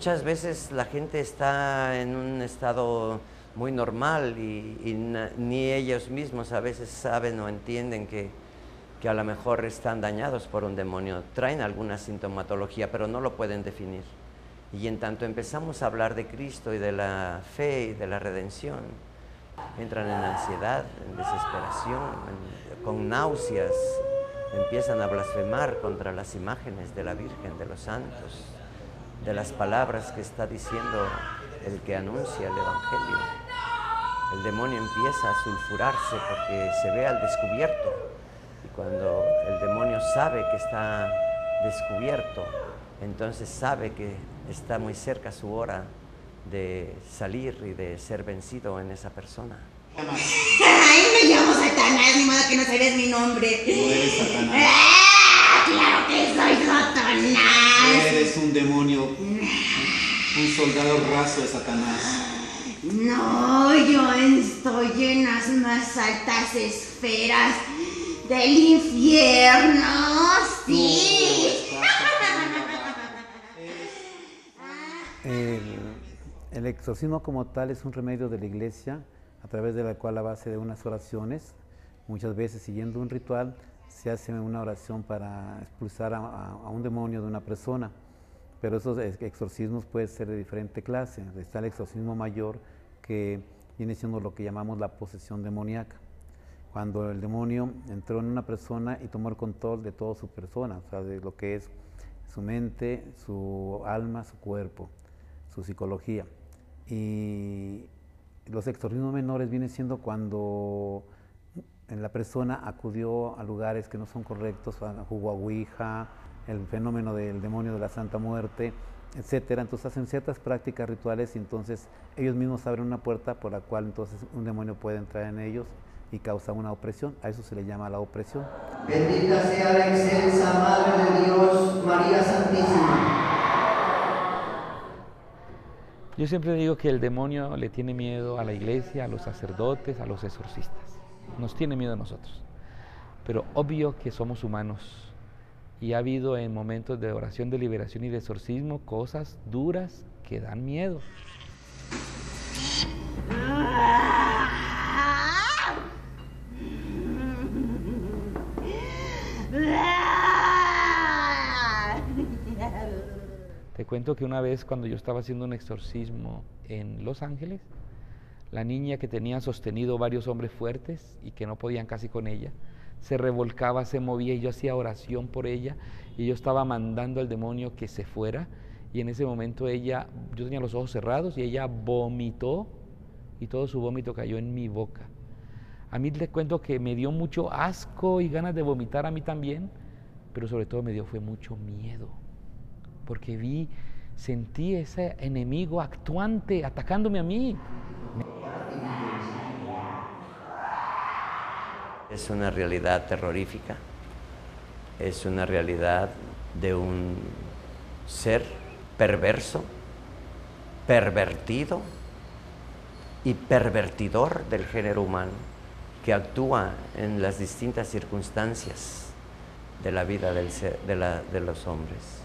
muchas veces la gente está en un estado muy normal ni ellos mismos a veces saben o entienden que a lo mejor están dañados por un demonio. Traen alguna sintomatología, pero no lo pueden definir. Y en tanto empezamos a hablar de Cristo y de la fe y de la redención, entran en ansiedad, en desesperación, con náuseas, empiezan a blasfemar contra las imágenes de la Virgen, de los santos, de las palabras que está diciendo el que anuncia el Evangelio. El demonio empieza a sulfurarse porque se ve al descubierto. Y cuando el demonio sabe que está descubierto, entonces sabe que está muy cerca su hora de salir y de ser vencido en esa persona. ¡Ay, me llamo Satanás! Ni modo que no sabes mi nombre. No eres Satanás. ¡Ah, claro que soy Satanás! Eres un demonio, un soldado raso de Satanás. No, yo estoy en las más altas esferas del infierno, sí. El exorcismo como tal es un remedio de la Iglesia a través de la cual, a base de unas oraciones, muchas veces siguiendo un ritual, se hace una oración para expulsar a un demonio de una persona. Pero esos exorcismos pueden ser de diferente clase. Está el exorcismo mayor, que viene siendo lo que llamamos la posesión demoníaca, cuando el demonio entró en una persona y tomó el control de toda su persona, o sea, de lo que es su mente, su alma, su cuerpo, su psicología. Y los exorcismos menores vienen siendo cuando la persona acudió a lugares que no son correctos, jugó a Ouija, el fenómeno del demonio de la Santa Muerte, etcétera. Entonces hacen ciertas prácticas rituales y entonces ellos mismos abren una puerta por la cual entonces un demonio puede entrar en ellos y causar una opresión. A eso se le llama la opresión. Bendita sea la excelsa Madre de Dios, María Santísima. Yo siempre digo que el demonio le tiene miedo a la iglesia, a los sacerdotes, a los exorcistas. Nos tiene miedo a nosotros. Pero obvio que somos humanos. Y ha habido en momentos de oración, de liberación y de exorcismo cosas duras que dan miedo. Te cuento que una vez cuando yo estaba haciendo un exorcismo en Los Ángeles, la niña que tenía sostenido varios hombres fuertes y que no podían casi con ella, se revolcaba, se movía y yo hacía oración por ella y yo estaba mandando al demonio que se fuera y en ese momento ella, yo tenía los ojos cerrados y ella vomitó y todo su vómito cayó en mi boca. A mí les cuento que me dio mucho asco y ganas de vomitar a mí también, pero sobre todo fue mucho miedo, porque sentí ese enemigo actuante atacándome a mí. Es una realidad terrorífica, es una realidad de un ser perverso, pervertido y pervertidor del género humano, que actúa en las distintas circunstancias de la vida de los hombres.